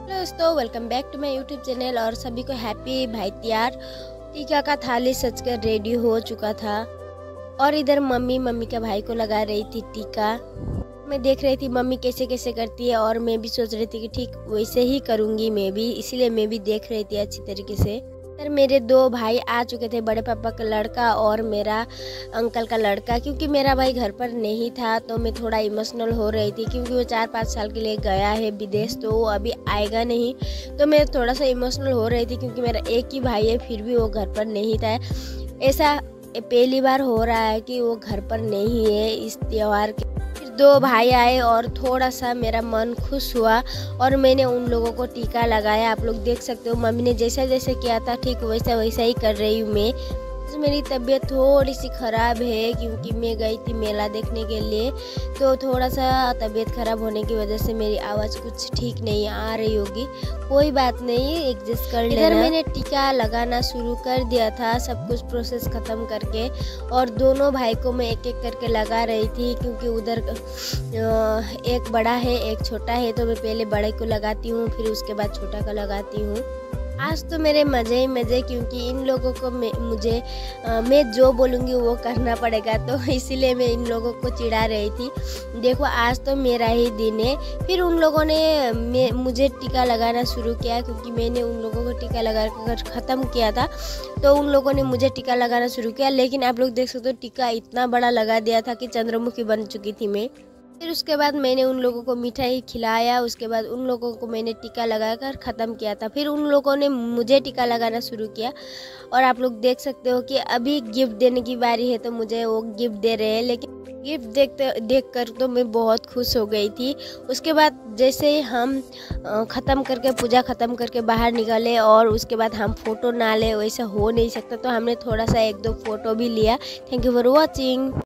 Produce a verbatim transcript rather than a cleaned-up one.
Hello दोस्तों, welcome back to my YouTube channel और सभी को हैप्पी भाई त्यार। टीका का थाली सजकर रेडी हो चुका था और इधर मम्मी मम्मी का भाई को लगा रही थी टीका। मैं देख रही थी मम्मी कैसे कैसे करती है और मैं भी सोच रही थी कि ठीक वैसे ही करूँगी मैं भी, इसीलिए मैं भी देख रही थी अच्छी तरीके से। फिर मेरे दो भाई आ चुके थे, बड़े पापा का लड़का और मेरा अंकल का लड़का। क्योंकि मेरा भाई घर पर नहीं था तो मैं थोड़ा इमोशनल हो रही थी, क्योंकि वो चार पाँच साल के लिए गया है विदेश, तो वो अभी आएगा नहीं। तो मैं थोड़ा सा इमोशनल हो रही थी क्योंकि मेरा एक ही भाई है, फिर भी वो घर पर नहीं था। ऐसा पहली बार हो रहा है कि वो घर पर नहीं है इस त्योहार के। फिर दो भाई आए और थोड़ा सा मेरा मन खुश हुआ और मैंने उन लोगों को टीका लगाया। आप लोग देख सकते हो मम्मी ने जैसा जैसे किया था ठीक वैसा वैसा ही कर रही हूँ मैं। तो मेरी तबीयत थोड़ी सी ख़राब है क्योंकि मैं गई थी मेला देखने के लिए, तो थोड़ा सा तबीयत ख़राब होने की वजह से मेरी आवाज़ कुछ ठीक नहीं आ रही होगी। कोई बात नहीं, एडजस्ट कर लेना। इधर मैंने टीका लगाना शुरू कर दिया था, सब कुछ प्रोसेस ख़त्म करके, और दोनों भाई को मैं एक एक करके लगा रही थी क्योंकि उधर एक बड़ा है एक छोटा है, तो मैं पहले बड़े को लगाती हूँ फिर उसके बाद छोटा को लगाती हूँ। आज तो मेरे मज़े ही मज़े, क्योंकि इन लोगों को मैं मुझे आ, मैं जो बोलूँगी वो करना पड़ेगा, तो इसीलिए मैं इन लोगों को चिढ़ा रही थी। देखो आज तो मेरा ही दिन है। फिर उन लोगों ने मैं मुझे टीका लगाना शुरू किया, क्योंकि मैंने उन लोगों को टीका लगा कर ख़त्म किया था, तो उन लोगों ने मुझे टीका लगाना शुरू किया। लेकिन आप लोग देख सकते हो टीका इतना बड़ा लगा दिया था कि चंद्रमुखी बन चुकी थी मैं। फिर उसके बाद मैंने उन लोगों को मिठाई खिलाया, उसके बाद उन लोगों को मैंने टीका लगाकर ख़त्म किया था। फिर उन लोगों ने मुझे टीका लगाना शुरू किया और आप लोग देख सकते हो कि अभी गिफ्ट देने की बारी है, तो मुझे वो गिफ्ट दे रहे हैं। लेकिन गिफ्ट देखते देख कर तो मैं बहुत खुश हो गई थी। उसके बाद जैसे हम ख़त्म करके पूजा ख़त्म करके बाहर निकले और उसके बाद हम फ़ोटो ना ले, वैसा हो नहीं सकता, तो हमने थोड़ा सा एक दो फ़ोटो भी लिया। Thank you for watching.